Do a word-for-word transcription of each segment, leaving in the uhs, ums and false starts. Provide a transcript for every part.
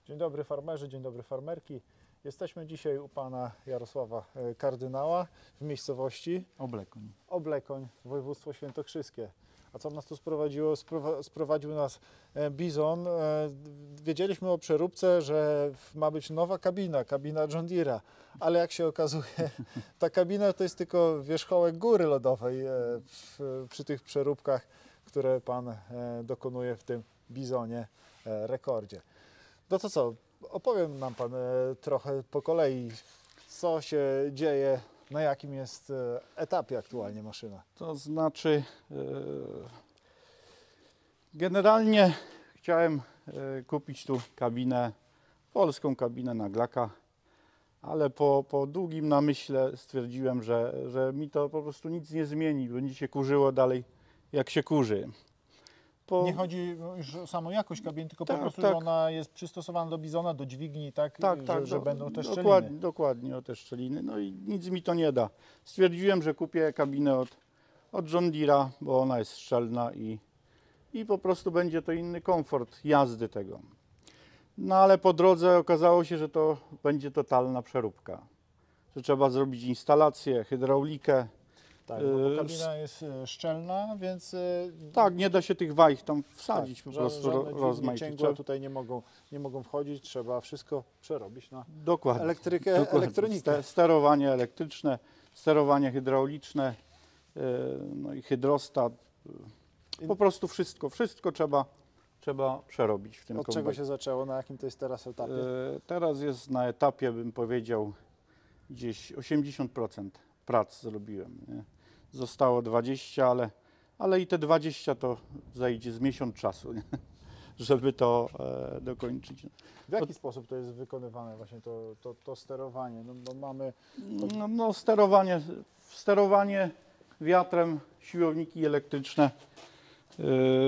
Dzień dobry farmerzy, dzień dobry farmerki. Jesteśmy dzisiaj u pana Jarosława Kardynała w miejscowości Oblekoń. Oblekoń, województwo świętokrzyskie. A co nas tu sprowadziło? Sprowa sprowadził nas Bizon. Wiedzieliśmy o przeróbce, że ma być nowa kabina, kabina John Deere'a, ale jak się okazuje, ta kabina to jest tylko wierzchołek góry lodowej w, przy tych przeróbkach, które pan dokonuje w tym Bizonie Rekordzie. No to co, opowiem nam pan trochę po kolei, co się dzieje, na jakim jest etapie aktualnie maszyna. To znaczy, e, generalnie chciałem e, kupić tu kabinę, polską kabinę Naglaka, ale po, po długim namyśle stwierdziłem, że, że mi to po prostu nic nie zmieni, będzie się kurzyło dalej jak się kurzy. Po... Nie chodzi już o samą jakość kabiny, tylko tak, po prostu, tak. że ona jest przystosowana do Bizona, do dźwigni, tak, Tak, że, tak, że do, będą te szczeliny. dokładnie, dokładnie o te szczeliny. No i nic mi to nie da. Stwierdziłem, że kupię kabinę od, od John Deere'a, bo ona jest szczelna i, i po prostu będzie to inny komfort jazdy tego. No ale po drodze okazało się, że to będzie totalna przeróbka. Że trzeba zrobić instalację, hydraulikę. Tak, no bo kabina jest szczelna, więc Tak, nie da się tych wajch tam wsadzić, tak, po prostu ro, rozmaicić. Cięgła tutaj nie mogą, nie mogą wchodzić, trzeba wszystko przerobić na dokładnie, elektrykę, dokładnie. elektronikę. Sterowanie elektryczne, sterowanie hydrauliczne, no i hydrostat. Po prostu wszystko, wszystko trzeba, trzeba przerobić w tym Od kombajnie. czego się zaczęło, na jakim to jest teraz etapie? Teraz jest na etapie, bym powiedział, gdzieś osiemdziesiąt procent prac zrobiłem. Nie? Zostało dwadzieścia, ale, ale i te dwadzieścia to zajdzie z miesiąc czasu, nie? Żeby to e, dokończyć. W jaki sposób to jest wykonywane właśnie to, to, to sterowanie? No, bo mamy... To... No, no sterowanie, sterowanie wiatrem, siłowniki elektryczne, yy,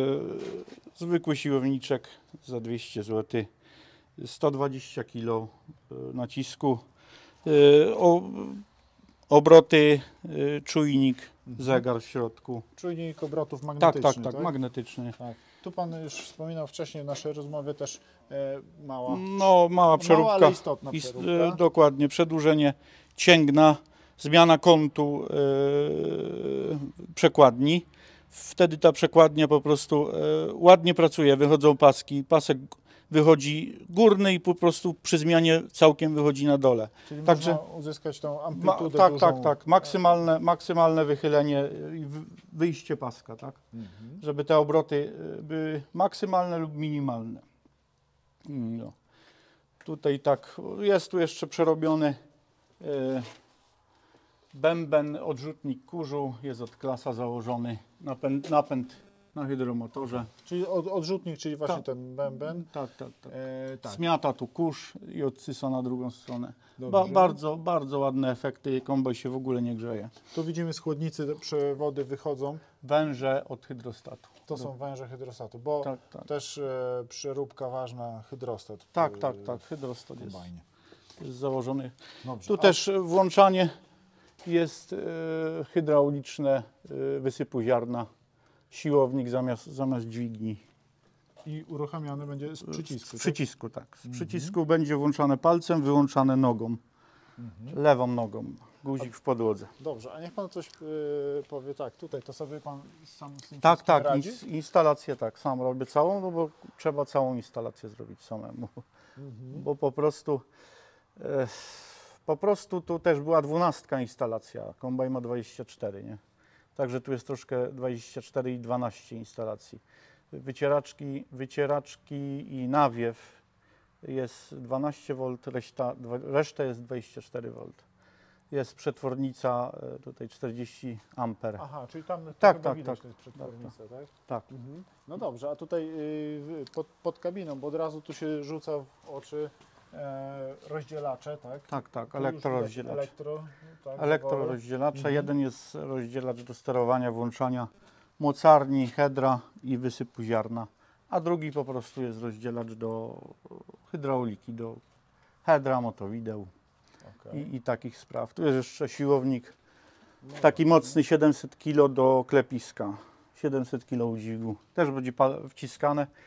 zwykły siłowniczek za dwieście złotych, sto dwadzieścia kilo nacisku, yy, o, obroty, yy, czujnik, mhm. zegar w środku. Czujnik obrotów Tak, magnetyczny, tak, tak, tak, magnetyczny. Tak. Tu pan już wspominał wcześniej w naszej rozmowie też e, mała, no, mała przeróbka, mała, ale istotna przeróbka. Ist, dokładnie, przedłużenie cięgna, zmiana kątu yy, przekładni. Wtedy ta przekładnia po prostu yy, ładnie pracuje, wychodzą paski, pasek wychodzi górny i po prostu przy zmianie całkiem wychodzi na dole. Czyli Także można uzyskać tą amplitudę ma, tak, dużą. tak, tak, maksymalne, maksymalne wychylenie i wyjście paska, tak, mhm. żeby te obroty były maksymalne lub minimalne. No. Tutaj tak, jest tu jeszcze przerobiony yy, bęben, odrzutnik kurzu, jest od klasa założony, napęd, napęd na hydromotorze. Czyli od, odrzutnik, czyli właśnie tak. ten bęben. Tak, tak, tak. E, tak. Zmiata tu kurz i odsysa na drugą stronę. Ba, bardzo, bardzo ładne efekty, kombaj się w ogóle nie grzeje. Tu widzimy z chłodnicy, przewody wychodzą. Węże od hydrostatu. To są węże hydrostatu, bo tak, tak. też e, przeróbka ważna, hydrostat. Tak, w, tak, tak, hydrostat jest, jest założony. Dobrze, tu a... też włączanie jest e, hydrauliczne, e, wysypu ziarna, siłownik zamiast, zamiast dźwigni. I uruchamiany będzie z przycisku. Z tak? przycisku, tak. Z mhm. przycisku będzie włączane palcem, wyłączane nogą, mhm. lewą nogą, guzik w podłodze. Dobrze, a niech pan coś yy, powie, tak, tutaj to sobie pan sam z tym Tak, tak, radzi? ins instalację tak, sam robię całą, no bo trzeba całą instalację zrobić samemu, mhm. bo po prostu, e, po prostu tu też była dwunastka instalacja, kombajn ma dwadzieścia cztery, nie? Także tu jest troszkę dwadzieścia cztery i dwanaście instalacji. Wycieraczki, wycieraczki i nawiew jest dwanaście wolt, reszta, reszta jest dwadzieścia cztery wolt. Jest przetwornica tutaj czterdzieści amper. Aha, czyli tam tak, tak, widać tak, przetwornicę, tak? Tak. tak. Mhm. No dobrze, a tutaj yy, pod, pod kabiną, bo od razu tu się rzuca w oczy e, rozdzielacze, tak? Tak, tak, Tu elektrorozdzielacz. Elektro, tak, Elektrorozdzielacze. mhm. Jeden jest rozdzielacz do sterowania, włączania mocarni, hedra i wysypu ziarna, a drugi po prostu jest rozdzielacz do hydrauliki, do hedra, motowideł okay. i, i takich spraw. Tu jest jeszcze siłownik, no taki mocny, siedemset kilo do klepiska, siedemset kilo udźwigu, też będzie wciskane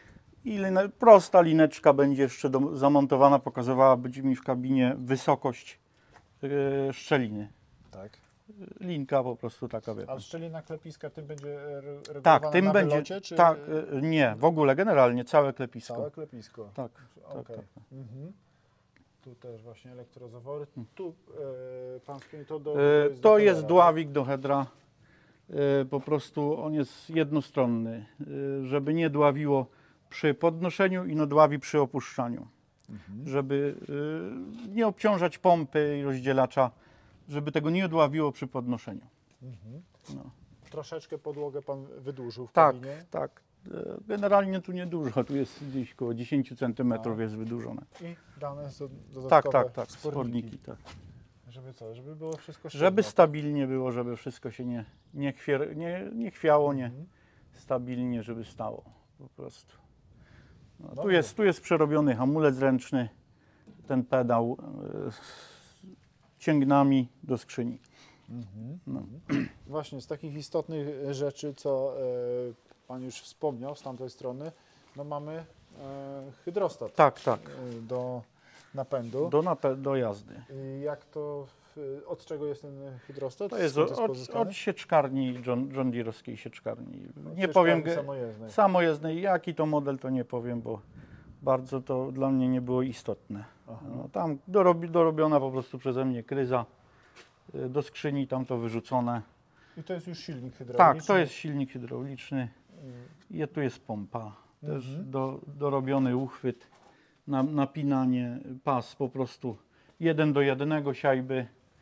I line, prosta lineczka będzie jeszcze do, zamontowana, pokazywała będzie mi w kabinie wysokość yy, szczeliny. Tak. Linka po prostu taka, wie pan. A szczelina klepiska tym będzie re- regulowana Tak, tym na będzie, wylocie, czy tak, yy, nie, w ogóle generalnie całe klepisko. całe klepisko? Tak, Okej. tak, tak. Mhm. Tu też właśnie elektrozawory. Tu e, pan wspomniał, to do... Yy, do to jest headera, dławik do hedra. Yy, po prostu on jest jednostronny, yy, żeby nie dławiło przy podnoszeniu i no dławi przy opuszczaniu. Mhm. Żeby yy, nie obciążać pompy i rozdzielacza, żeby tego nie dławiło przy podnoszeniu. Mhm. No. Troszeczkę podłogę pan wydłużył w Tak, kabinie. tak. Yy, Generalnie tu niedużo, tu jest gdzieś około dziesięć centymetrów A. jest wydłużone. I dane są dodatkowe Tak, tak, tak, sporniki. sporniki, tak. Żeby co? Żeby było wszystko sztywno. Żeby stabilnie było, żeby wszystko się nie, nie, chwier, nie, nie chwiało, nie Mhm. stabilnie, żeby stało po prostu. No, tu, Dobrze. jest, tu jest przerobiony hamulec ręczny, ten pedał yy, cięgnami do skrzyni. Mhm. No. Właśnie z takich istotnych rzeczy, co e, pan już wspomniał z tamtej strony, no mamy e, hydrostat Tak, tak, e, do napędu. do, nape- do jazdy. I jak to, w, od czego jest ten hydrostat? To jest Skąd od, od, pozyskany? od sieczkarni, John, John Deere'owskiej sieczkarni. Nie Sieczkarni powiem ge- samojezdnej. samojezdnej, jaki to model, to nie powiem, bo bardzo to dla mnie nie było istotne. Aha. No, tam dorobi, dorobiona po prostu przeze mnie kryza y, do skrzyni, tam to wyrzucone. I to jest już silnik hydrauliczny? Tak, to jest silnik hydrauliczny. Mm. I tu jest pompa. Też Mhm. do, dorobiony uchwyt, na, napinanie, pas po prostu jeden do jednego siajby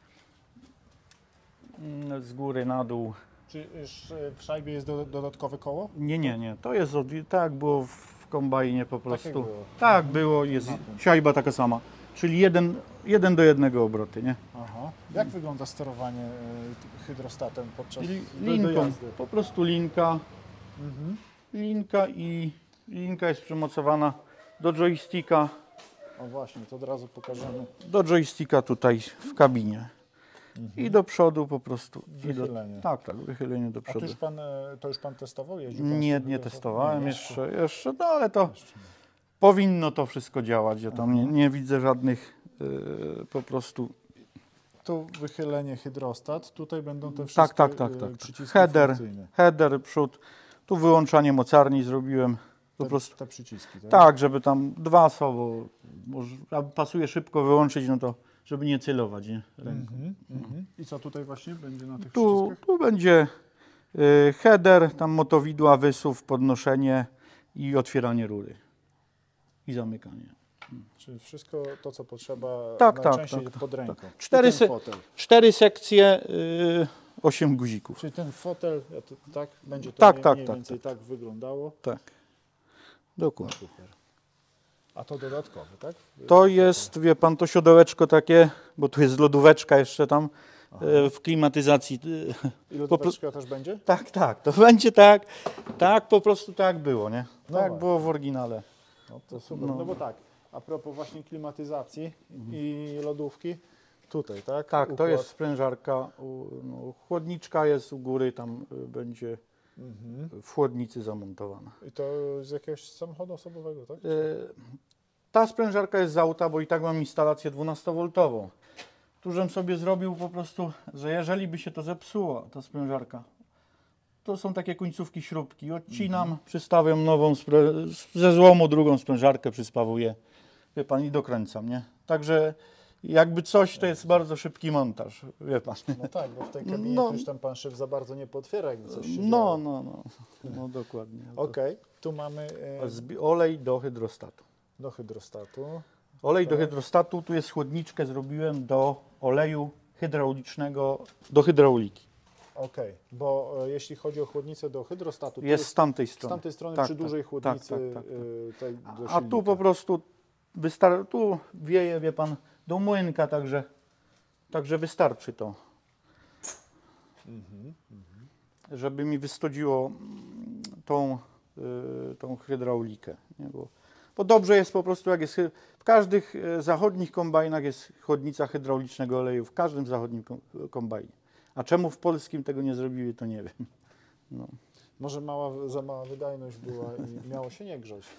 mm, z góry na dół. Czy już w szajbie jest do, dodatkowe koło? Nie, nie, nie. To jest od, tak było w kombajnie po jak prostu. było. Tak było, jest siajba taka sama. Czyli jeden, jeden do jednego obroty, nie? Aha. Jak wygląda sterowanie e, hydrostatem podczas Li, do, do linką, jazdy? po prostu linka, Mhm. linka i linka jest przymocowana do joysticka, O właśnie, to od razu pokażemy. do joysticka tutaj w kabinie. I do przodu po prostu. I do, Wychylenie. tak, tak, wychylenie do A to przodu. już pan, e, to już pan testował? Jeździł pan z Nie, tym nie hydrostatem? testowałem Nie, jeszcze, jeszcze, no ale to Jeszcze nie. powinno to wszystko działać. Ja tam nie, nie widzę żadnych yy, po prostu. Tu wychylenie hydrostat, tutaj będą te wszystkie Tak, tak, tak, e, tak. tak. przyciski Header, funkcyjne. header, przód. Tu wyłączanie mocarni zrobiłem. Po Te, prostu. te przyciski, tak? Tak, żeby tam dwa są, bo może, a pasuje szybko wyłączyć, no to żeby nie celować, nie? Ręką. Mhm, mhm. I co tutaj właśnie będzie na tych Tu, przyciskach? tu będzie y, header, tam motowidła, wysuw, podnoszenie i otwieranie rury. I zamykanie. Czyli wszystko to, co potrzeba Tak, tak, najczęściej tak, pod ręką. tak. I Cztery ten se- fotel. Cztery sekcje, y, osiem guzików. Czyli ten fotel, ja to, tak, będzie to Tak, mniej, tak, mniej tak, więcej tak, wyglądało. Tak. No, Dokładnie. super. A to dodatkowe, tak? To jest, wie pan, to siodełeczko takie, bo tu jest lodóweczka jeszcze tam y, w klimatyzacji. y, I lodóweczka też będzie? Tak, tak, to będzie tak, tak po prostu tak było, nie? No Tak właśnie. było w oryginale. No to super. No. No, bo tak, a propos właśnie klimatyzacji i lodówki, tutaj, tak? Tak, to Układ. jest sprężarka, u- no, chłodniczka jest u góry, tam y, będzie Mhm. w chłodnicy zamontowana. I to z jakiegoś samochodu osobowego, tak? Y, Ta sprężarka jest z auta, bo i tak mam instalację dwunastowoltową. Tu żem sobie zrobił po prostu, że jeżeli by się to zepsuło, ta sprężarka, to są takie końcówki śrubki. Odcinam, przystawiam nową sprę- ze złomu, drugą sprężarkę przyspawuję, wie pan, i dokręcam, nie? Także jakby coś, to jest bardzo szybki montaż, wie pan. No tak, bo w tej kabinie No. to już tam pan szef za bardzo nie potwiera, jakby coś się No, działo. no, no, no dokładnie. Okej, tu mamy e, Zbi- Olej do hydrostatu. do hydrostatu. Olej do Tak. hydrostatu, tu jest chłodniczkę, zrobiłem do oleju hydraulicznego, do hydrauliki. Okej, bo e, jeśli chodzi o chłodnicę do hydrostatu, to Jest z tamtej z strony. tamtej strony Tak, przy tak, dużej tak, chłodnicy tak, tak, tak. e, tej do A tu silnika. po prostu wystar- tu wieje, wie pan, do młynka, także, także wystarczy to, Mhm. żeby mi wystodziło mm, tą, y, tą hydraulikę. Nie? Bo, bo dobrze jest po prostu, jak jest hy- w każdych y, zachodnich kombajnach jest chłodnica hydraulicznego oleju, w każdym zachodnim kom- kombajnie. A czemu w polskim tego nie zrobili, to nie wiem. No. Może mała, za mała wydajność była i miało się nie grzać.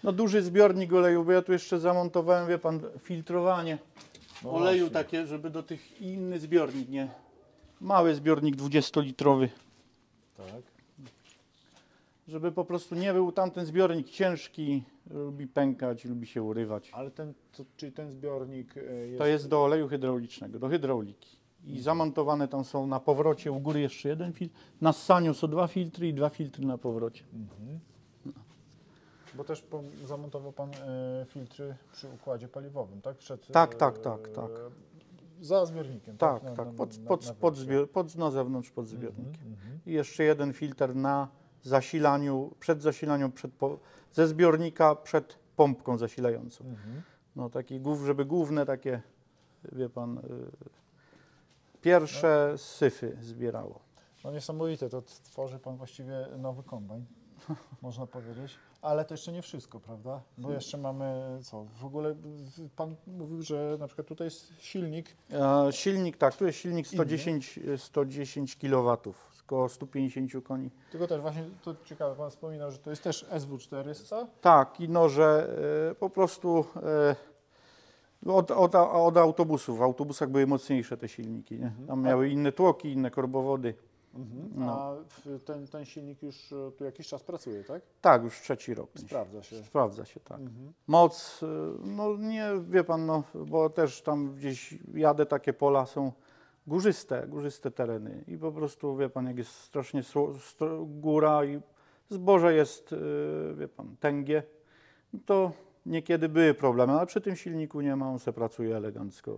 No duży zbiornik oleju, bo ja tu jeszcze zamontowałem, wie pan, filtrowanie No oleju właśnie. takie, żeby do tych inny zbiornik, nie? Mały zbiornik dwudziestolitrowy, Tak. żeby po prostu nie był tamten zbiornik ciężki, lubi pękać, lubi się urywać. Ale ten, to, czyli ten zbiornik e, jest... To jest do oleju hydraulicznego, do hydrauliki. I zamontowane tam są na powrocie u góry jeszcze jeden filtr, na ssaniu są dwa filtry i dwa filtry na powrocie. Mhm. Bo też po, zamontował Pan e, filtry przy układzie paliwowym, tak? Przed, Tak, e, tak, tak, tak. Za zbiornikiem, Tak, tak? tak, Na- na- pod, na- pod, na pod, wejściu. zbior, pod na zewnątrz pod Mhm, zbiornikiem. mhm. I jeszcze jeden filtr na zasilaniu, przed zasilaniem, przed, po- ze zbiornika przed pompką zasilającą. Mhm. No taki głów, żeby główne takie, wie pan, y, pierwsze syfy zbierało. No niesamowite, to tworzy Pan właściwie nowy kombajn, można powiedzieć. Ale to jeszcze nie wszystko, prawda? Bo jeszcze mamy co? W ogóle w- Pan mówił, że na przykład tutaj jest silnik. E, silnik, tak, tu jest silnik sto dziesięć, sto dziesięć kilowatów, około stu pięćdziesięciu koni. Tylko też właśnie, to ciekawe, Pan wspominał, że to jest też S W czterysta. Tak, i noże e, po prostu e, od, od, od autobusów. W autobusach były mocniejsze te silniki, nie? Tam miały inne tłoki, inne korbowody. Mhm. No. A w- ten, ten silnik już e, tu jakiś czas pracuje, tak? Tak, już trzeci rok. Sprawdza się. Sprawdza się, tak. Mhm. Moc, y, no nie, wie pan, no, bo też tam gdzieś jadę, takie pola są górzyste, górzyste tereny i po prostu, wie pan, jak jest strasznie sło- stro, góra i zboże jest, y, wie pan, tęgie, to niekiedy były problemy, ale przy tym silniku nie ma, on se pracuje elegancko.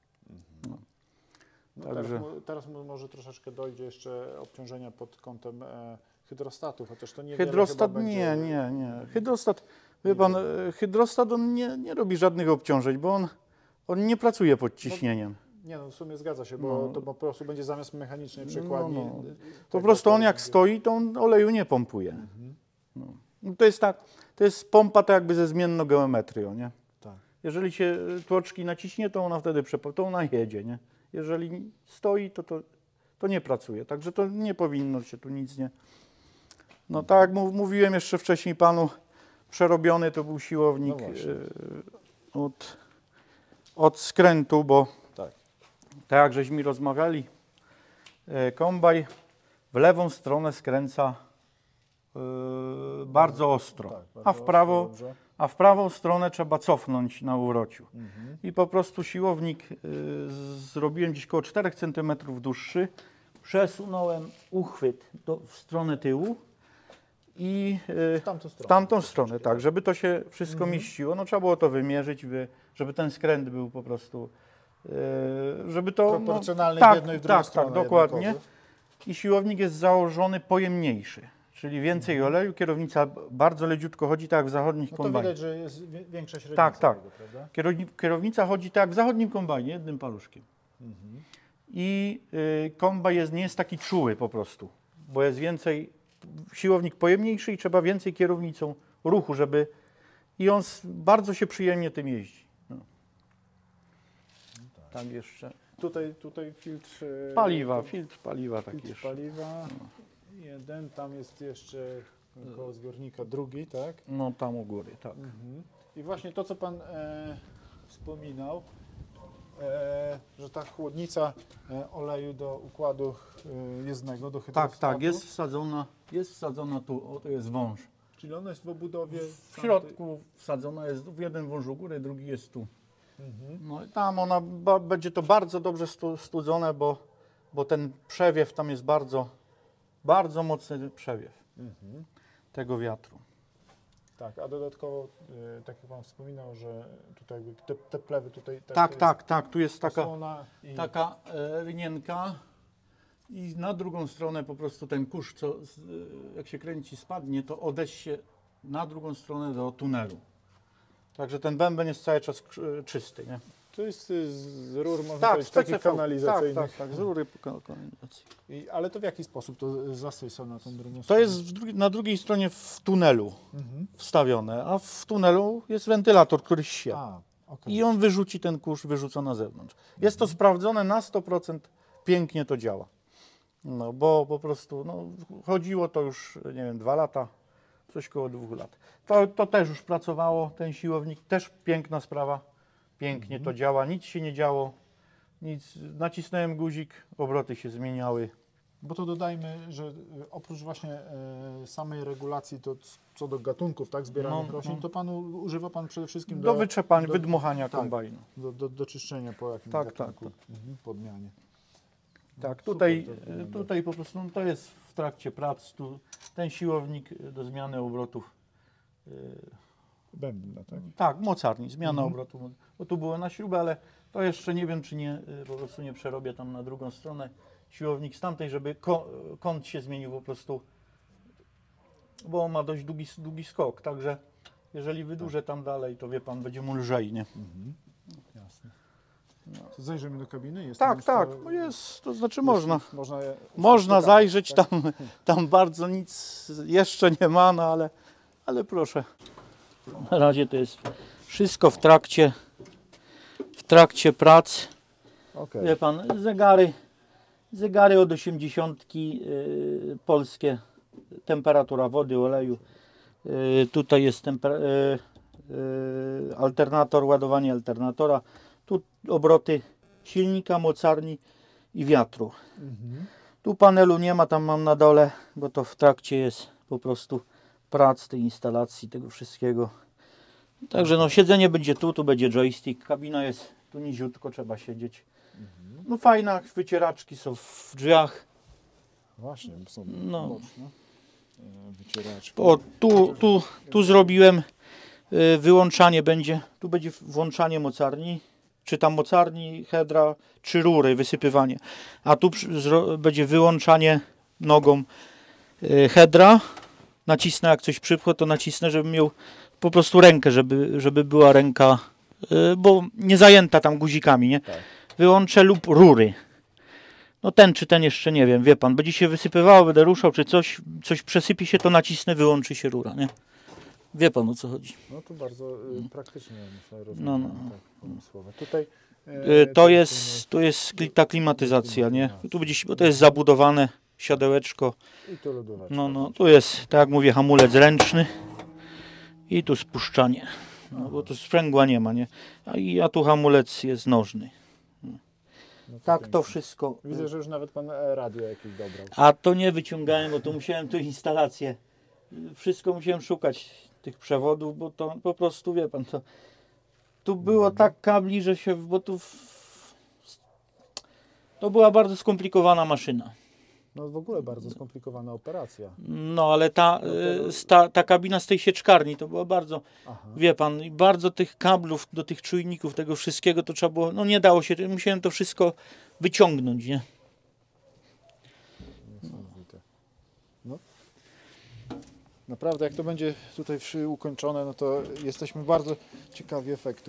No Także- teraz, mo- teraz mo- może troszeczkę dojdzie jeszcze obciążenia pod kątem e, hydrostatu, chociaż to nie Hydrostat nie, nie, nie. Hydrostat, wie pan, y, hydrostat on nie, nie robi żadnych obciążeń, bo on, on nie pracuje pod ciśnieniem. Nie, no w sumie zgadza się, bo No. to po prostu będzie zamiast mechanicznej przekładni. No, no. y, Po tego, prostu to on jak będzie- stoi, to on oleju nie pompuje. Mhm. No. No to jest tak, to jest pompa tak jakby ze zmienną geometrią, nie? Tak. Jeżeli się y, tłoczki naciśnie, to ona wtedy przepo, to ona jedzie, nie? Jeżeli stoi, to, to to nie pracuje. Także to nie powinno się tu nic nie. No tak jak mów, mówiłem jeszcze wcześniej panu, przerobiony to był siłownik No właśnie. y, od, od skrętu, bo Tak. tak jak żeśmy rozmawiali, e, kombaj w lewą stronę skręca e, bardzo ostro, Tak, a, bardzo w prawo, dobrze. a w prawą stronę trzeba cofnąć na urociu. Mhm. I po prostu siłownik e, z- zrobiłem gdzieś około czterech centymetrów dłuższy, przesunąłem uchwyt do, w stronę tyłu i e, W tamtą w stronę. tamtą stronę, tak, żeby to się wszystko Mhm. mieściło. No trzeba było to wymierzyć, by, żeby ten skręt był po prostu, e, żeby to... Proporcjonalny no, w jedną i w drugą tak, stronę. tak, dokładnie. jednakowy. I siłownik jest założony pojemniejszy, czyli więcej oleju, kierownica b- bardzo leciutko chodzi, tak jak w zachodnich No to kombajnach. widać, że jest wie- większa średnica Tak, tak. tego, prawda? Kierowni- Kierownica chodzi tak jak w zachodnim kombajnie, jednym paluszkiem. Mhm. I y, kombaj jest, nie jest taki czuły po prostu, bo jest więcej, siłownik pojemniejszy i trzeba więcej kierownicą ruchu, żeby... I on s- bardzo się przyjemnie tym jeździ. No. Tak jeszcze. Tutaj, tutaj filtr e, Paliwa, to- filtr paliwa taki filtr jeszcze. paliwa. Jeden, tam jest jeszcze koło zbiornika drugi, tak? No tam u góry, tak. Mhm. I właśnie to, co Pan e, wspominał, e, że ta chłodnica e, oleju do układu e, jezdnego, do hydrostatu. Tak, tak, jest wsadzona, jest wsadzona tu, o, to jest wąż. Czyli ona jest w obudowie. W środku wsadzona jest, jeden wąż u góry, drugi jest tu. Mhm. No i tam ona, ba, będzie to bardzo dobrze stu, studzone, bo, bo ten przewiew tam jest bardzo, bardzo mocny przewiew Mhm. tego wiatru. Tak, a dodatkowo, e, tak jak Pan wspominał, że tutaj jakby te, te plewy tutaj... Tak, to tak, jest tak, tu jest taka, osłona i taka e, rynienka i na drugą stronę po prostu ten kurz, co z, e, jak się kręci, spadnie, to odejść się na drugą stronę do tunelu. Także ten bęben jest cały czas e, czysty, nie? to jest e, z rur, można Tak, powiedzieć, takich P C V. kanalizacyjnych. Tak, tak, tak, z rury ko- kanalizacji. I, ale to w jaki sposób to zasysa na tą drugą To stronę? jest w drugi, na drugiej stronie w tunelu Mhm. wstawione, a w tunelu jest wentylator, który sie. A, okej. I on wyrzuci ten kurz, wyrzuca na zewnątrz. Jest to sprawdzone na sto procent, pięknie to działa. No bo po prostu no, chodziło to już, nie wiem, dwa lata. coś koło dwóch lat. To, to też już pracowało, ten siłownik, też piękna sprawa, pięknie to działa, nic się nie działo, nic, nacisnąłem guzik, obroty się zmieniały. Bo to dodajmy, że y, oprócz właśnie y, samej regulacji to c- co do gatunków, tak, zbieranych No, roślin, no. to panu używa pan przede wszystkim Do do, wyczepania, do- wydmuchania tak. kombajnu. do, do, do czyszczenia po jakimś Tak, tak, gatunku, Mhm, podmianie. Tak, Super tutaj, to wygląda. tutaj po prostu no to jest w trakcie prac, tu, ten siłownik do zmiany obrotów. y, Bębna, tak? Tak, mocarni, zmiana Mhm. obrotu, bo tu było na śrubę, ale to jeszcze nie wiem, czy nie, y, po prostu nie przerobię tam na drugą stronę siłownik z tamtej, żeby ko- kąt się zmienił po prostu, bo on ma dość długi, długi skok, także jeżeli wydłużę tam dalej, to wie pan, będzie mu lżej, nie? Mhm. Jasne. To zajrzymy do kabiny? Jest Tak, tam już tak, to- no jest, to znaczy jest- można. Można, je- Można pokazać, zajrzeć, tak? tam, tam bardzo nic jeszcze nie ma, no ale, ale proszę. Na razie to jest wszystko w trakcie, w trakcie prac. Okej. Wie pan, zegary, zegary od osiemdziesiątki yy, polskie, temperatura wody, oleju. Yy, tutaj jest temper, yy, yy, alternator, ładowanie alternatora. Tu obroty silnika, mocarni i wiatru. Mhm. Tu panelu nie ma, tam mam na dole, bo to w trakcie jest po prostu prac tej instalacji, tego wszystkiego. Także no siedzenie będzie tu, tu będzie joystick, kabina jest tu niziutko, trzeba siedzieć. No fajna, wycieraczki są w drzwiach. Właśnie, są No. boczne e, wycieraczki. O, tu, tu, tu zrobiłem y, wyłączanie będzie, tu będzie włączanie mocarni, czy tam mocarni, hedra, czy rury, wysypywanie. A tu przy, zro, będzie wyłączanie nogą y, hedra. Nacisnę, jak coś przypchę, to nacisnę, żebym miał po prostu rękę, żeby, żeby była ręka, y, bo nie zajęta tam guzikami, nie? Tak. Wyłączę lub rury. No ten czy ten jeszcze nie wiem, wie pan, będzie się wysypywało, będę ruszał, czy coś, coś przesypie się, to nacisnę, wyłączy się rura, nie? Wie pan, o co chodzi. No to bardzo y, praktycznie myślę, rozumiem. No, no. Tak, pomysłowe. Tutaj Y, To jest, to jest kli- ta klimatyzacja, nie? Tu będzie, bo to jest zabudowane siodełeczko. I tu lodóweczka. No, no, tu jest, tak jak mówię, hamulec ręczny i tu spuszczanie. No, bo tu sprzęgła nie ma, nie? A, i, a tu hamulec jest nożny. No Tak pięknie. to wszystko. Widzę, że już nawet pan e, radio jakieś dobrał. A to nie wyciągałem, bo to musiałem tu instalację. Wszystko musiałem szukać tych przewodów, bo to po prostu wie pan, to tu było tak kabli, że się, bo tu w, to była bardzo skomplikowana maszyna. No w ogóle bardzo skomplikowana operacja. No ale ta, No to- y, ta, ta kabina z tej sieczkarni to była bardzo, Aha. wie pan, i bardzo tych kablów do tych czujników, tego wszystkiego to trzeba było, no nie dało się, musiałem to wszystko wyciągnąć, nie? Niesamowite. No. Naprawdę, jak to będzie tutaj wszy ukończone, no to jesteśmy bardzo ciekawi efektu.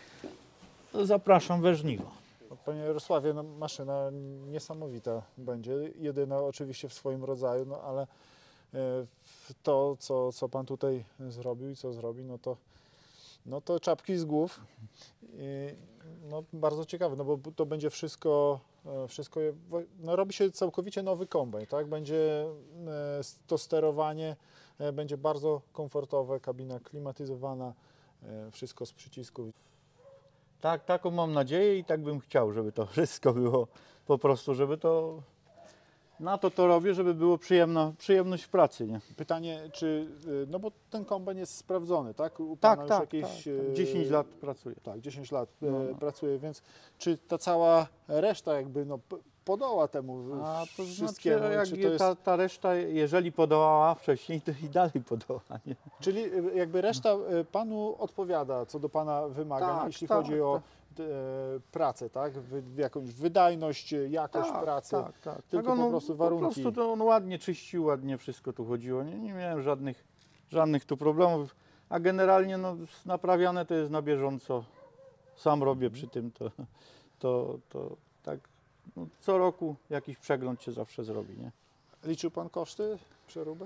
To zapraszam we żniwo. No, panie Jarosławie, no, maszyna niesamowita będzie. Jedyna oczywiście w swoim rodzaju, no ale e, to, co, co pan tutaj zrobił i co zrobi, no to, no to czapki z głów. I, no, bardzo ciekawe, no bo to będzie wszystko, e, wszystko je- wo- no, robi się całkowicie nowy kombajn, tak? Będzie e, to sterowanie, e, będzie bardzo komfortowe, kabina klimatyzowana, e, wszystko z przycisków. Tak, taką mam nadzieję i tak bym chciał, żeby to wszystko było po prostu, żeby to, na to to robię, żeby było przyjemna, przyjemność w pracy, nie? Pytanie, czy, y, no bo ten kombajn jest sprawdzony, tak? U Tak, pana tak, już jakieś, tak, y, tak. dziesięć lat pracuję. Tak, dziesięć lat y, No, no. pracuje, więc czy ta cała reszta jakby no, p- podoła temu A to wszystkiemu? znaczy, jak czy to je- jest, ta, ta reszta, jeżeli podołała wcześniej, to i dalej podoła, nie? czyli y, jakby reszta y, panu odpowiada co do pana wymagań, Tak, jeśli tak, chodzi o e, pracę, tak? Wy, jakąś wydajność, jakość pracy. tak, tak. tylko Tak, po on- prostu warunki. Po prostu to on ładnie czyścił, ładnie wszystko tu chodziło. Nie, nie miałem żadnych, żadnych tu problemów. A generalnie no, naprawiane to jest na bieżąco. Sam robię przy tym, to, to, to tak no, co roku jakiś przegląd się zawsze zrobi, nie? Liczył pan koszty przeróbek?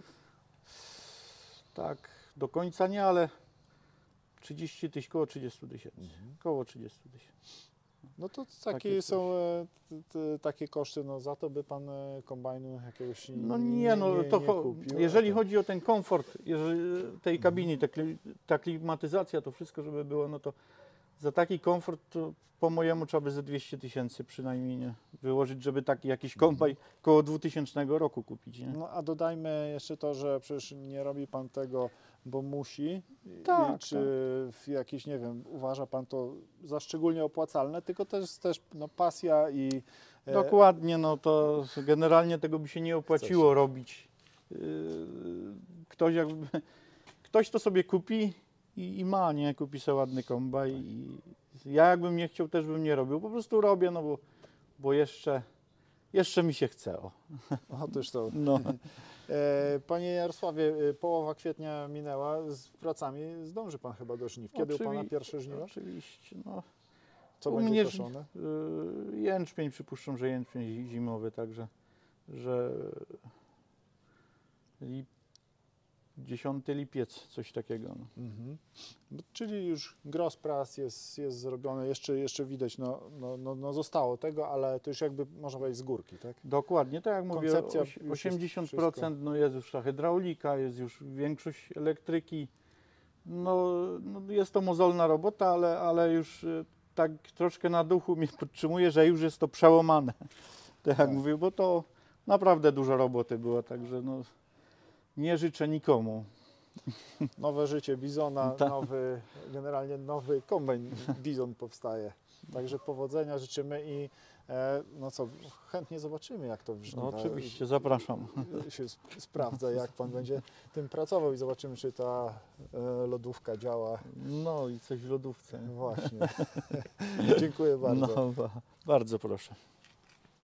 Tak, do końca nie, ale trzydzieści tysięcy, koło trzydzieści tysięcy. Koło trzydzieści tysięcy. No to takie, Takie są e, t, t, takie koszty, no za to by pan e, kombajnu jakiegoś No nie, no to cho- kupił. jeżeli a to- chodzi o ten komfort, jeżeli tej kabiny, ta, kli, ta klimatyzacja, to wszystko, żeby było, no to za taki komfort to po mojemu trzeba by ze dwieście tysięcy przynajmniej nie wyłożyć, żeby taki jakiś kombajn koło dwutysięcznego roku kupić. Nie? No a dodajmy jeszcze to, że przecież nie robi pan tego, bo musi. I- Tak, I czy w jakiś, nie wiem, uważa pan to za szczególnie opłacalne, tylko też też no, pasja i e, Dokładnie, no to generalnie tego by się nie opłaciło robić. Yy, Ktoś, jakby, ktoś to sobie kupi i, i ma, nie? Kupi sobie ładny kombaj i ja jakbym nie chciał, też bym nie robił. Po prostu robię, no bo, bo jeszcze, jeszcze mi się chce. O. Otóż to. No. E, Panie Jarosławie, e, połowa kwietnia minęła, z pracami zdąży pan chyba do żniw. Kiedy u pana Oczywi- pierwsze żniwa? Oczywiście, no. Co u będzie mnie koszone? Yy, jęczmień, przypuszczam, że jęczmień zi- zimowy, także, że lip, dziesiąty lipiec, coś takiego. No. Mhm. No, czyli już gros prac jest, jest zrobiony, jeszcze, jeszcze widać, no, no, no, no zostało tego, ale to już jakby można powiedzieć z górki, tak? Dokładnie, tak jak mówię, Koncepcja oś- już jest osiemdziesiąt procent no jest już ta hydraulika, jest już większość elektryki. No, no jest to mozolna robota, ale, ale już y, tak troszkę na duchu mnie podtrzymuje, że już jest to przełamane. Tak jak Tak. mówię, bo to naprawdę dużo roboty było, także no, nie życzę nikomu. Nowe życie Bizona, Tak. nowy, generalnie nowy kombajn Bizon powstaje. Także powodzenia życzymy i e, no co, chętnie zobaczymy, jak to w No, żniwa oczywiście, zapraszam. się sp- sprawdza, jak pan będzie tym pracował i zobaczymy, czy ta e, lodówka działa. No i coś w lodówce. Właśnie. Dziękuję bardzo. No, ba- bardzo proszę.